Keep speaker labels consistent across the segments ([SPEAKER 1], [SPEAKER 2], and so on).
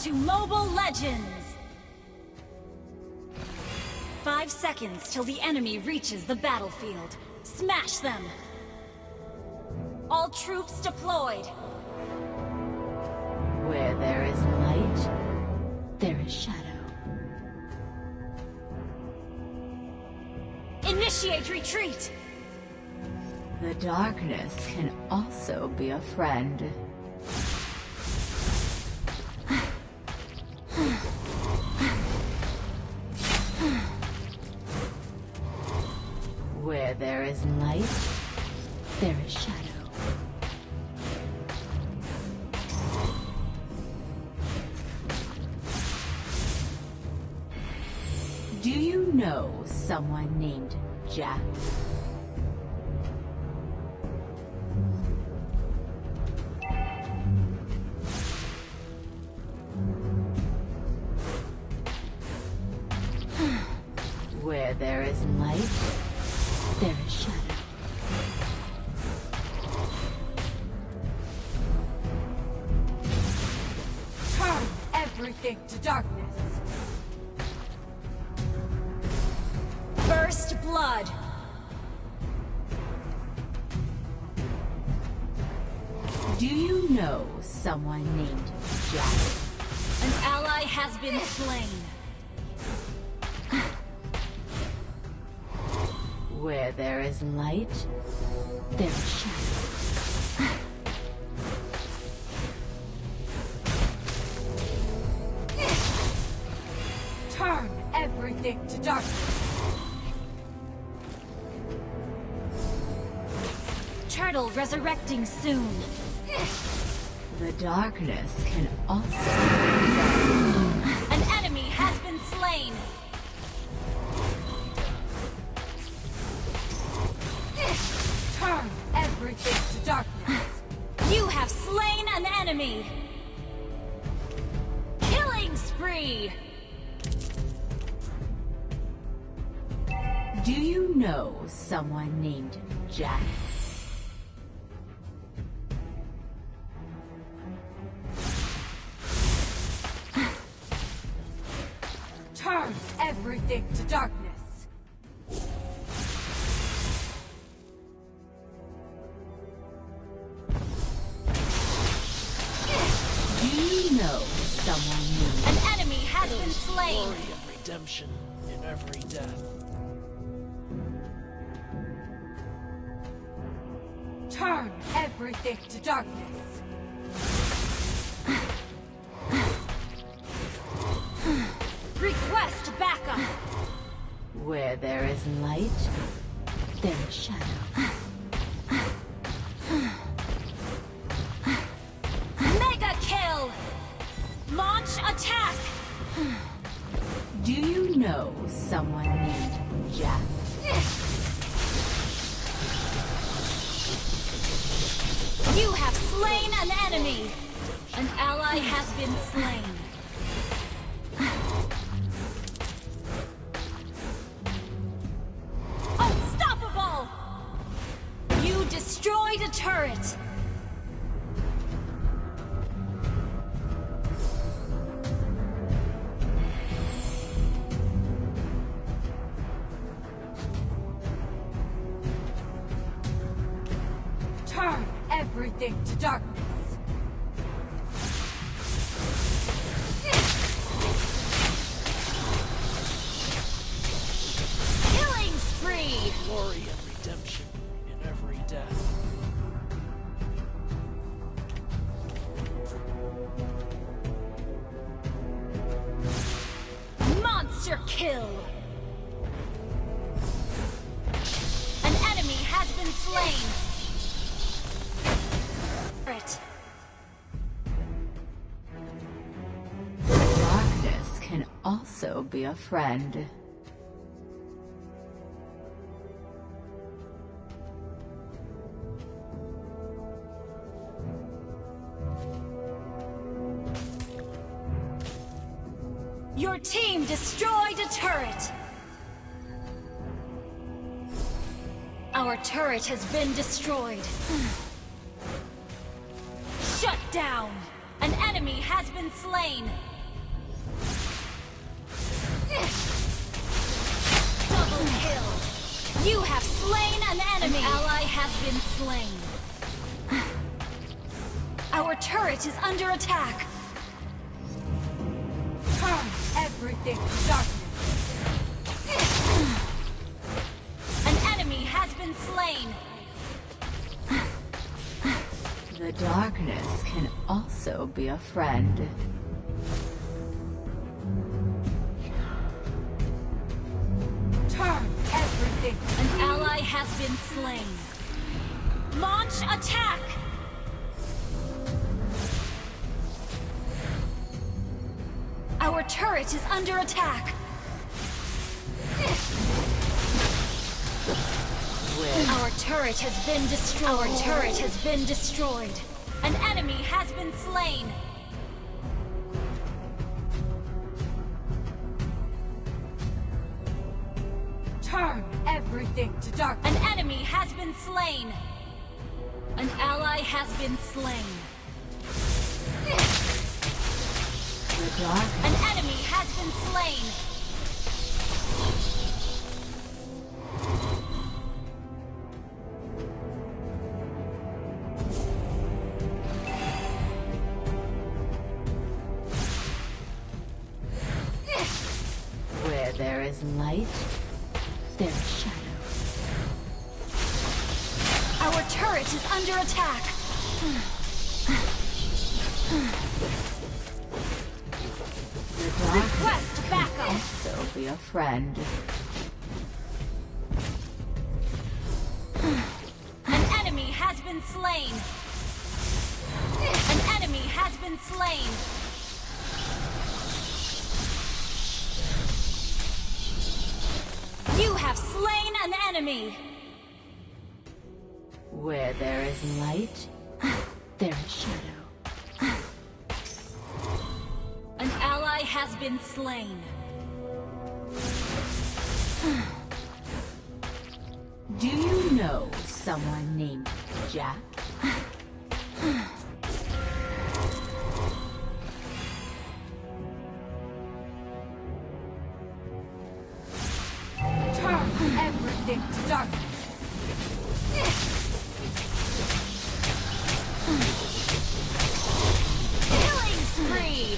[SPEAKER 1] to Mobile Legends! 5 seconds till the enemy reaches the battlefield. Smash them! All troops deployed!
[SPEAKER 2] Where there is light, there is shadow.
[SPEAKER 1] Initiate retreat!
[SPEAKER 2] The darkness can also be a friend. Where there is light, there is shadow. Do you know someone named Jack? Where there is light, there is shadow.
[SPEAKER 3] Turn everything to darkness.
[SPEAKER 1] First blood!
[SPEAKER 2] Do you know someone named Jack?
[SPEAKER 1] An ally has been slain.
[SPEAKER 2] Where there is light, there is shadow.
[SPEAKER 3] Turn everything to darkness.
[SPEAKER 1] Turtle resurrecting soon.
[SPEAKER 2] The darkness can also
[SPEAKER 1] An enemy has been slain.
[SPEAKER 3] Turn everything to darkness.
[SPEAKER 1] You have slain an enemy. Killing spree.
[SPEAKER 2] Do you know someone named Jack?
[SPEAKER 3] Turn everything to darkness.
[SPEAKER 2] Do you know someone named
[SPEAKER 1] An enemy has been slain.
[SPEAKER 4] Glory and redemption in every death.
[SPEAKER 3] Turn everything to darkness.
[SPEAKER 1] Request backup.
[SPEAKER 2] Where there is light, there is shadow.
[SPEAKER 1] Mega kill. Launch attack.
[SPEAKER 2] Do you know someone named Jack?
[SPEAKER 1] You have slain an enemy. An ally has been slain. Unstoppable! You destroyed a turret.
[SPEAKER 3] Turn everything to darkness.
[SPEAKER 1] Killing spree.
[SPEAKER 4] Glory and redemption in every death.
[SPEAKER 1] Monster kill. An enemy has been slain. Turret.
[SPEAKER 2] Darkness can also be a friend.
[SPEAKER 1] Your team destroyed a turret. Our turret has been destroyed. Shut down. An enemy has been slain. Double kill! You have slain an enemy! An ally has been slain. Our turret is under attack!
[SPEAKER 3] Turn everything to darkness.
[SPEAKER 1] An enemy has been slain!
[SPEAKER 2] The darkness can also be a friend.
[SPEAKER 3] Turn everything to
[SPEAKER 1] An ally has been slain. Launch attack! Our turret is under attack! Our turret has been destroyed. Our turret has been destroyed. An enemy has been slain.
[SPEAKER 3] turn everything to darkness.
[SPEAKER 1] An enemy has been slain. An ally has been slain.
[SPEAKER 2] The dark
[SPEAKER 1] An enemy has been slain.
[SPEAKER 2] where there is light, there is shadow.
[SPEAKER 1] Our turret is under attack.
[SPEAKER 2] The dark
[SPEAKER 1] Request
[SPEAKER 2] can
[SPEAKER 1] backup.
[SPEAKER 2] also be a friend.
[SPEAKER 1] An enemy has been slain. An enemy has been slain. You have slain an enemy.
[SPEAKER 2] Where there is light, there is shadow.
[SPEAKER 1] An ally has been slain.
[SPEAKER 2] Do you know someone named Jack?
[SPEAKER 3] Turn everything to darkness.
[SPEAKER 1] Killing spree.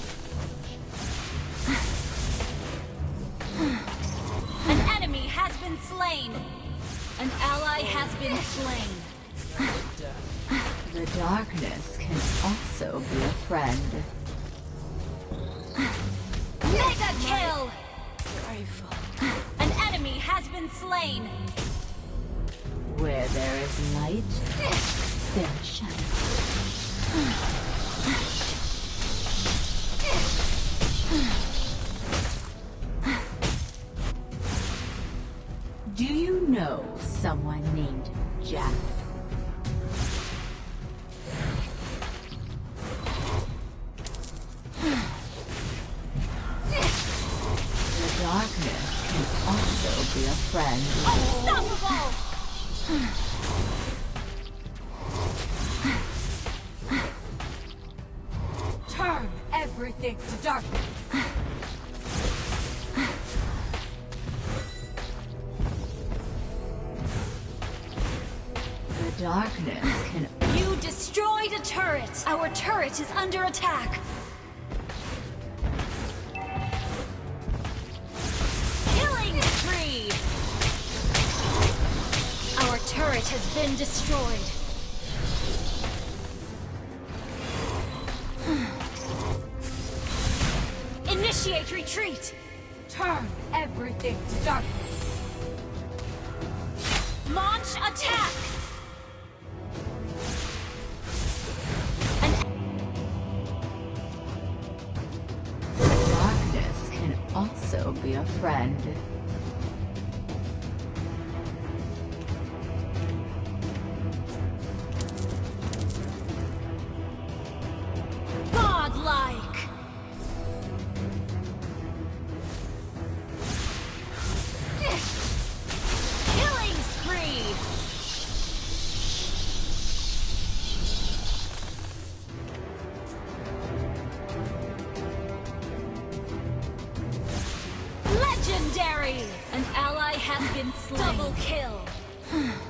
[SPEAKER 1] An enemy has been slain. An ally has been slain.
[SPEAKER 2] The darkness can also be a friend.
[SPEAKER 1] Mega kill.
[SPEAKER 4] Rifle.
[SPEAKER 1] An enemy has been slain.
[SPEAKER 2] Where there is light, there is shadow. Do you know someone named Jack? The darkness can also be a friend.
[SPEAKER 1] Unstoppable.
[SPEAKER 3] Turn everything to darkness.
[SPEAKER 2] The darkness can
[SPEAKER 1] You destroyed a turret. Our turret is under attack. Killing spree. Our turret has been destroyed. Initiate retreat.
[SPEAKER 3] Turn everything to darkness.
[SPEAKER 1] Launch attack.
[SPEAKER 2] The darkness can also be a friend.
[SPEAKER 1] Godlike. Killing spree. been slain. Double kill.